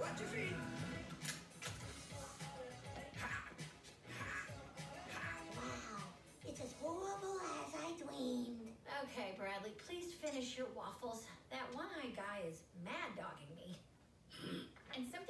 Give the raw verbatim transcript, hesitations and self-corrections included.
Watch your feet. Wow, it's as horrible as I dreamed. Okay, Bradley, please finish your waffles. That one-eyed guy is mad dogging me. And sometimes